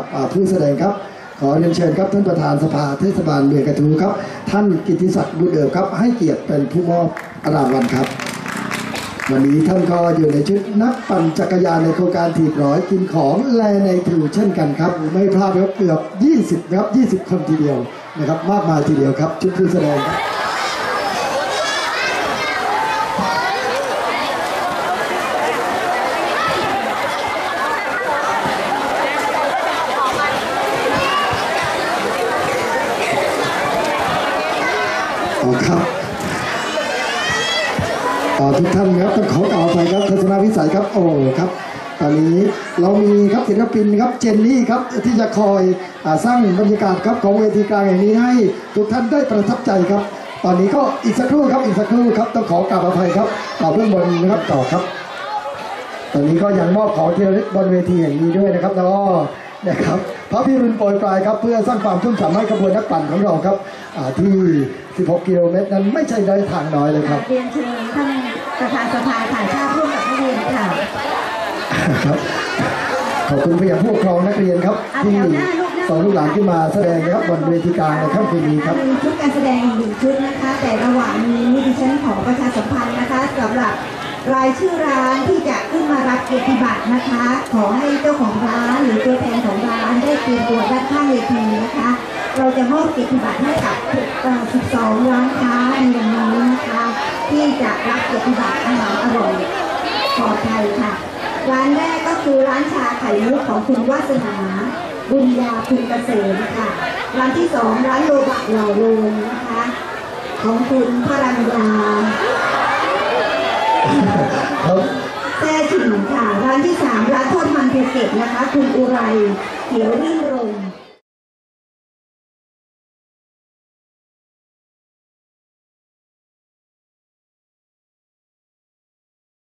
ผู้แสดงครับขอเรียนเชิญครับท่านประธานสภาเทศบาลเมืองกระทู้ครับท่านกิติศักดิ์บุญเอิบครับให้เกียรติเป็นผู้มอบรางวัลครับวันนี้ท่านก็อยู่ในชุดนักปั่นจักรยานในโครงการถีบร้อยกินของแลในถูเช่นกันครับไม่พลาดครับเกือบ20ครับ20คนทีเดียวนะครับมากมายทีเดียวครับชุดผู้แสดงครับครับทุกท่านครับต้องขอกล่าวไปครับทัศนวิสัยครับโอ้ครับตอนนี้เรามีครับศิลปินครับเจนนี่ครับที่จะคอยสร้างบรรยากาศครับของเวทีกลางแห่งนี้ให้ทุกท่านได้ประทับใจครับตอนนี้ก็อีกสักครู่ครับต้องขอกราบอภัยครับต่อเบื้องบนนะครับต่อครับตอนนี้ก็ยังมอบของที่ระลึกบนเวทีแห่งนี้ด้วยนะครับแล้วก็นะครับพระพิรุณโปรยปลายครับเพื่อสร้างความชุ่มฉ่ำให้ขบวนนักปั่นของเราครับที่16 กิโลเมตรนั้นไม่ใช่ได้ทางน้อยเลยครับเรียนเชิญท่านประธานสภาถ่ายภาพร่วมกับนักเรียนค่ะครับขอบคุณผู้ผู้ปกครองนักเรียนครับที่ส่งลูกหลานขึ้นมาแสดงนะครับบนเวทีกลางในค่ำคืนนี้ครับมีชุดการแสดง1 ชุดนะคะแต่ระหว่างนี้ดิฉันขอประชาสัมพันธ์นะคะสำหรับรายชื่อร้านที่จะขึ้นมารับเกียรติบัตรนะคะขอให้เจ้าของร้านหรือตัวแทนของร้านได้เตรียมตัวด้านข้างเวทีนะคะเราจะมอบเกียรติบัตรให้กับ12 ร้านค้าในวันนี้นะคะที่จะรับเกียรติบัตรอาหารอร่อยปลอดภัยค่ะร้านแรกก็คือร้านชาไข่มุกของคุณวาสนาบุญญาคุณเกษมค่ะร้านที่2ร้านโลบะเหล่าโลงนะคะของคุณพรัญญาแซ่ฉิงค่ะร้านที่3ร้านทอดมันภูเก็ตนะคะคุณอุไรเขียวรื่นรม